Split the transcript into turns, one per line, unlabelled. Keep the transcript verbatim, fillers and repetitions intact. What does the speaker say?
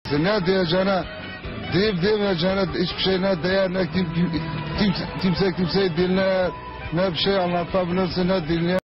Ne diyeceğine, deyip demeyeceğine hiçbir şey ne değer, ne kim, kim, kimse kimseyi dinler, ne bir şey anlatabilirsin, ne dinleyen.